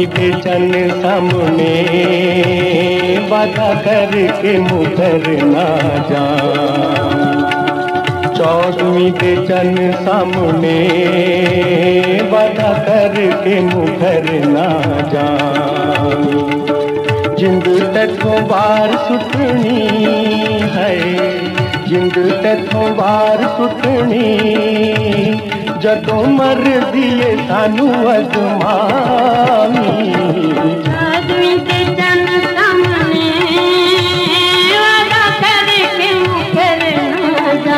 चौदवी दे चन सामने वादा करके मुकर ना जा। चौदवी दे चन सामने वादा करके मुकर ना जा। जिंद तैथों बार सुटनी है, जिंद तैथों बार सुटनी, जदों मरदी है सानू अजमावी। चौदवी दे चन सामने वादा करके मुकर ना जा।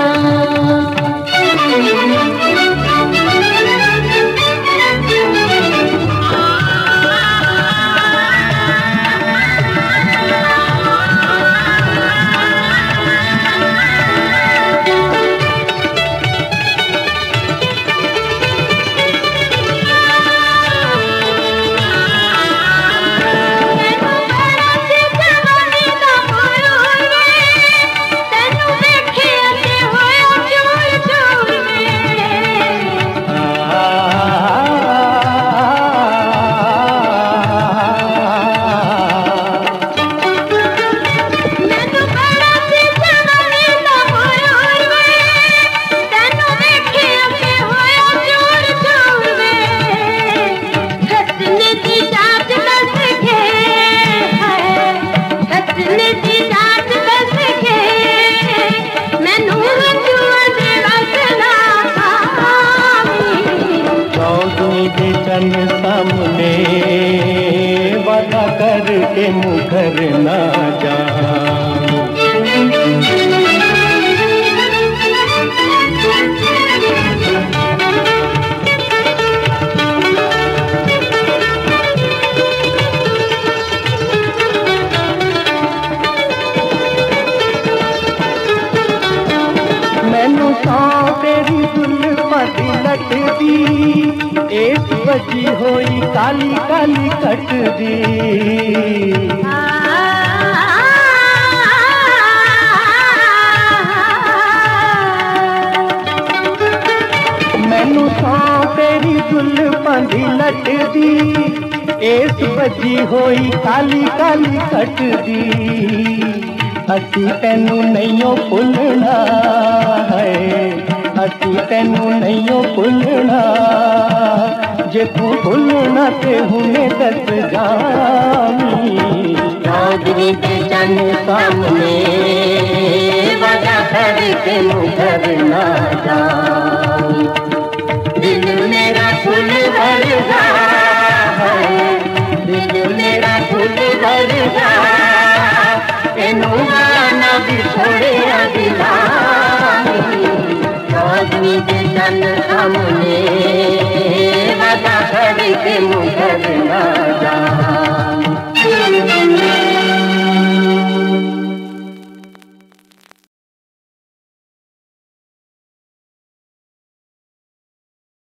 चन सामने वादा करके मुकर ना जा। मैनू सौ तेरी जुल्फां दी लटदी, इस बजी होई काली काली कटदी। मैनू सौ तेरी जुल्फां दी लटदी, इस बजी होई काली काली कटदी। असी तैनू नहींओ भुलना है, असी तैनू नहींओ भुलना, जे तू भुलना ते हुणे दस जावी। चौदवी दे चन सामने वादा करके मुकर ना जा। दिल मेरा फूल भरगा है, दिल मेरा फूल भरगा, तेनू गाना भी छोड़िया दिलावी। चौदवी दे चन सामने वादा करके मुकर ना जा।